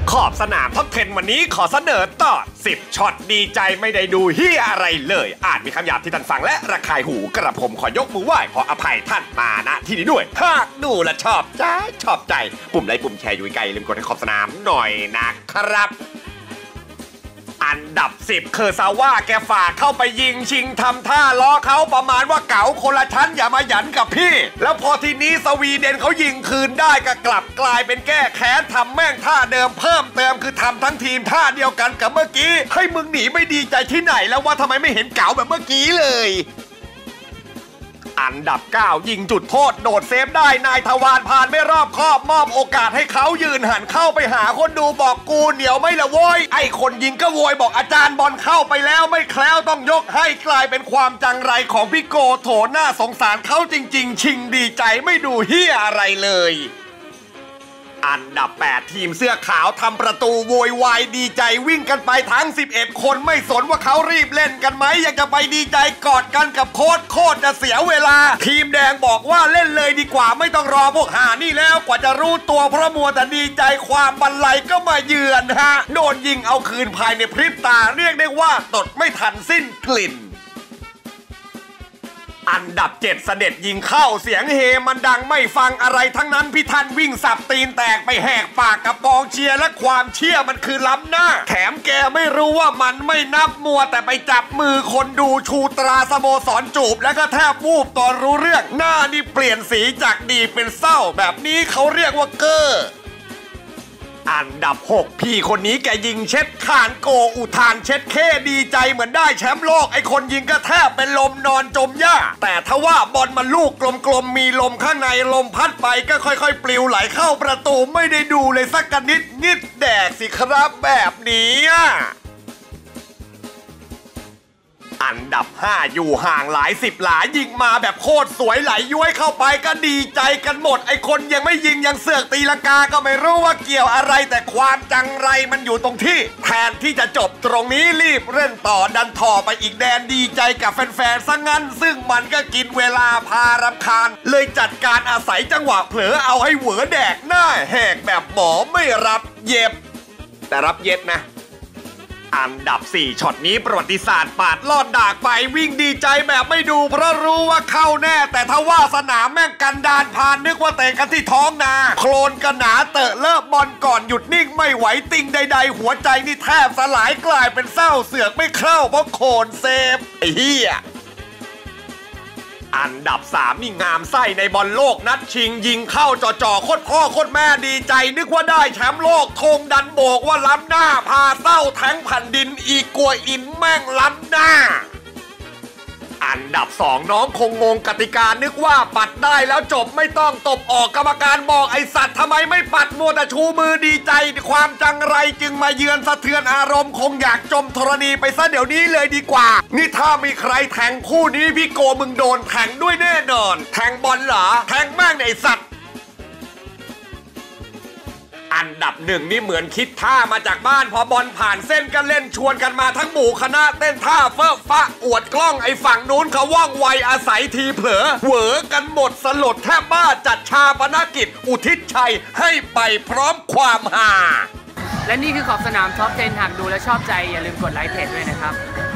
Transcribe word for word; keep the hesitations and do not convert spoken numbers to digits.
ขอบสนามท็อปสิบวันนี้ขอเสนอต่อสิบช็อตดีใจไม่ได้ดูเฮียอะไรเลยอาจมีคำหยาบที่ท่านฟังและระคายหูกระผมขอยกมือไหว้ขออภัยท่านมาณที่นี้ด้วยหากดูและชอบใจชอบใจปุ่มไลค์ปุ่มแชร์อยู่ไกลลืมกดให้ขอบสนามหน่อยนะครับอันดับสิบเคอร์ซาว่าแกฝากเข้าไปยิงชิงทำท่าล้อเขาประมาณว่าเก๋าคนละชั้นอย่ามาหยันกับพี่แล้วพอทีนี้สวีเดนเขายิงคืนได้ก็กลับกลายเป็นแก้แค้นทำแม่งท่าเดิมเพิ่มเติมคือทำทั้งทีมท่าเดียวกันกับเมื่อกี้ให้มึงหนีไม่ดีใจที่ไหนแล้วว่าทำไมไม่เห็นเก๋าแบบเมื่อกี้เลยอันดับเก้ายิงจุดโทษโดดเซฟได้นายทวารผ่านไม่รอบคอบมอบโอกาสให้เขายืนหันเข้าไปหาคนดูบอกกูเหนียวไม่ละโว้ยไอ้คนยิงก็โวยบอกอาจารย์บอลเข้าไปแล้วไม่แคล้วต้องยกให้กลายเป็นความจังไรของพี่โกโถน่าสงสารเขาจริงๆชิงดีใจไม่ดูเฮียอะไรเลยอันดับแปดทีมเสื้อขาวทำประตูโวยวายดีใจวิ่งกันไปทั้งสิบเอ็ดคนไม่สนว่าเขารีบเล่นกันไหมอยากจะไปดีใจกอดกันกับโค้ชโคตรจะเสียเวลาทีมแดงบอกว่าเล่นเลยดีกว่าไม่ต้องรอพวกหานี่แล้วกว่าจะรู้ตัวเพราะมัวแต่ดีใจความบันไลก็มาเยือนฮะโดนยิงเอาคืนภายในพริบตาเรียกได้ว่าตดไม่ทันสิ้นกลิ่นอันดับเจ็ดเสด็จยิงเข้าเสียงเฮมันดังไม่ฟังอะไรทั้งนั้นพี่ทันวิ่งสับตีนแตกไปแหกปากกับกองเชียร์และความเชื่อมันคือล้ำหน้าแถมแกไม่รู้ว่ามันไม่นับมัวแต่ไปจับมือคนดูชูตราสโมสรจูบแล้วก็แทบวูบตอนรู้เรื่องหน้านี่เปลี่ยนสีจากดีเป็นเศร้าแบบนี้เขาเรียกว่าเก้ออันดับหกพี่คนนี้แกยิงเช็ดขานโกอุทานเช็ดเคดีใจเหมือนได้แชมป์โลกไอคนยิงก็แทบเป็นลมนอนจมหญ้าแต่ทว่าบอลมันลูกกลมๆมีลมข้างในลมพัดไปก็ค่อยๆปลิวไหลเข้าประตูไม่ได้ดูเลยสักกนิดนิดแดกสิครับแบบนี้อันดับห้าอยู่ห่างหลายสิบหลายิงมาแบบโคตรสวยไหลย้วยเข้าไปก็ดีใจกันหมดไอคนยังไม่ยิงยังเสือกตีลังกาก็ไม่รู้ว่าเกี่ยวอะไรแต่ความจังไรมันอยู่ตรงที่แทนที่จะจบตรงนี้รีบเล่นต่อดันถ่อไปอีกแดนดีใจกับแฟนๆซะงั้นซึ่งมันก็กินเวลาพารำคาญเลยจัดการอาศัยจังหวะเผลอเอาให้เหวอแดกหน้าแหกแบบหมอไม่รับเย็บแต่รับเย็ดนะอันดับสี่ช็อตนี้ประวัติศาสตร์ปาดลอดดากไปวิ่งดีใจแบบไม่ดูเพราะรู้ว่าเข้าแน่แต่ถ้าว่าสนามแม่งกันดานพานนึกว่าเตะกันที่ท้องนาโคลนกันหนาเตอะเลิกบอลก่อนหยุดนิ่งไม่ไหวติงใดๆหัวใจนี่แทบสลายกลายเป็นเศร้าเสือกไม่เข้าเพราะโคลนเซฟไอ้เหี้ยอันดับสามนี่งามไส้ในบอลโลกนัดชิงยิงเข้าจ่อๆโคตรพ่อโคตรแม่ดีใจนึกว่าได้แชมป์โลกธงดันโบกว่าล้ำหน้าพาเศร้าแทงแผ่นดินอีกัวอินแม่งล้ำหน้าอันดับสองน้องคงงงกติกานึกว่าปัดได้แล้วจบไม่ต้องตบออกกรรมการบอกไอสัตว์ทำไมไม่ปัดมัวแต่ชูมือดีใจความจังไรจึงมาเยือนสะเทือนอารมณ์คงอยากจมธรณีไปซะเดี๋ยวนี้เลยดีกว่านี่ถ้ามีใครแทงคู่นี้พี่โกมึงโดนแทงด้วยแน่นอนแทงบอลเหรอแทงแม่งไอสัตว์อันดับหนึ่งนี่เหมือนคิดท่ามาจากบ้านพอบอลผ่านเส้นก็เล่นชวนกันมาทั้งหมู่คณะเต้นท่าเฟ้อฟ้าอวดกล้องไอ้ฝั่งนู้นเขาว่องไวอาศัยทีเผลอเหวอกันหมดสลดแทบบ้าจัดชาปนกิจอุทิศชัยให้ไปพร้อมความฮาและนี่คือขอบสนามท็อปสิบหากดูและชอบใจอย่าลืมกดไลค์เพจด้วยนะครับ